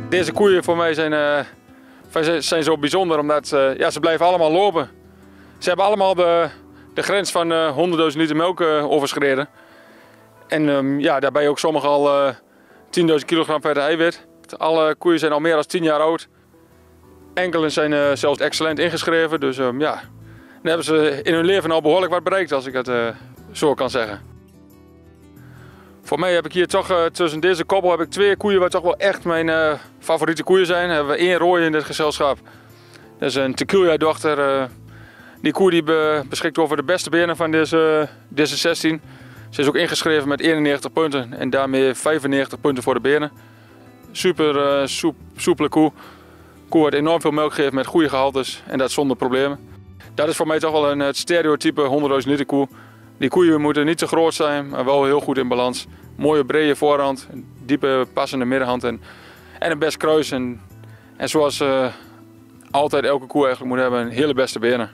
Deze koeien voor mij zijn zo bijzonder omdat ze blijven allemaal lopen. Ze hebben allemaal de grens van 100.000 liter melk overschreden. En daarbij ook sommige al 10.000 kilogram per eiwit. Alle koeien zijn al meer dan 10 jaar oud. Enkele zijn zelfs excellent ingeschreven. Dus dan hebben ze in hun leven al behoorlijk wat bereikt, als ik het zo kan zeggen. Voor mij heb ik hier toch tussen deze koppel heb ik 2 koeien wat toch wel echt mijn favoriete koeien zijn. Dan hebben we 1 rode in dit gezelschap. Dat is een Tequila-dochter. Die koe die beschikt over de beste benen van deze 16. Ze is ook ingeschreven met 91 punten en daarmee 95 punten voor de benen. Super soepele koe. Koe wat enorm veel melk geeft met goede gehaltes en dat zonder problemen. Dat is voor mij toch wel het stereotype 100.000 liter koe. Die koeien moeten niet te groot zijn, maar wel heel goed in balans. Mooie brede voorhand, een diepe passende middenhand en een best kruis. En zoals altijd elke koe eigenlijk moet hebben, een hele beste benen.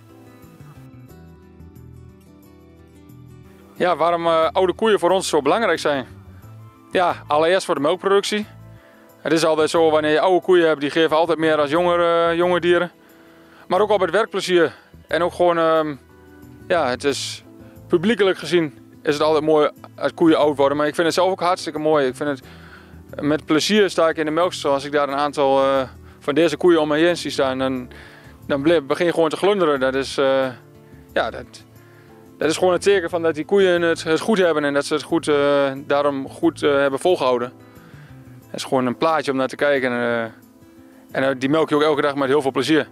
Ja, waarom oude koeien voor ons zo belangrijk zijn? Ja, allereerst voor de melkproductie. Het is altijd zo, wanneer je oude koeien hebt, die geven altijd meer dan jonge dieren. Maar ook op het werkplezier. En ook gewoon, het is publiekelijk gezien is het altijd mooi als koeien oud worden. Maar ik vind het zelf ook hartstikke mooi. Ik vind het met plezier sta ik in de melkstal. Als ik daar een aantal van deze koeien om me heen zie staan, dan begin je gewoon te glunderen. Dat is gewoon een teken van dat die koeien het goed hebben en dat ze het daarom goed hebben volgehouden. Het is gewoon een plaatje om naar te kijken en die melk je ook elke dag met heel veel plezier.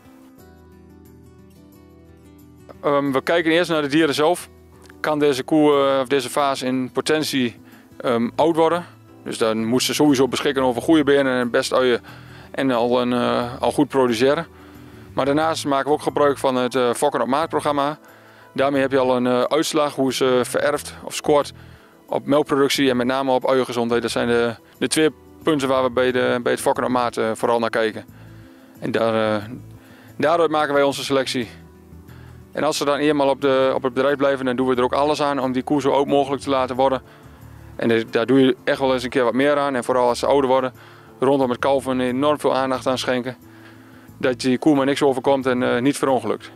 We kijken eerst naar de dieren zelf. Kan deze koe of deze vaas in potentie oud worden? Dus dan moet ze sowieso beschikken over goede benen en best uien en al goed produceren. Maar daarnaast maken we ook gebruik van het Fokken op Maat programma. Daarmee heb je al een uitslag hoe ze vererft of scoort op melkproductie en met name op uiengezondheid. Dat zijn de 2 punten waar we bij het Fokken op Maat vooral naar kijken. En daaruit maken wij onze selectie. En als ze dan eenmaal op het bedrijf blijven, dan doen we er ook alles aan om die koe zo oud mogelijk te laten worden. En daar doe je echt wel eens een keer wat meer aan. En vooral als ze ouder worden, rondom het kalven enorm veel aandacht aan schenken. Dat die koe maar niks overkomt en niet verongelukt.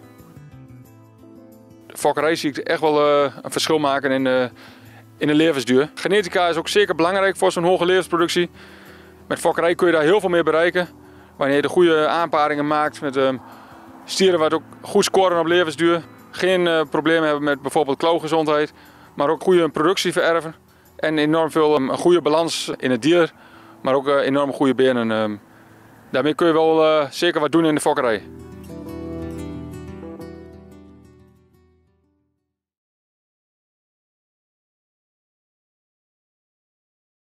De fokkerij zie ik echt wel een verschil maken in de levensduur. Genetica is ook zeker belangrijk voor zo'n hoge levensproductie. Met fokkerij kun je daar heel veel mee bereiken. Wanneer je de goede aanparingen maakt met stieren wat ook goed scoren op levensduur. Geen problemen hebben met bijvoorbeeld klauwgezondheid. Maar ook goede productie vererven. En enorm veel een goede balans in het dier. Maar ook enorm goede benen. Daarmee kun je wel zeker wat doen in de fokkerij.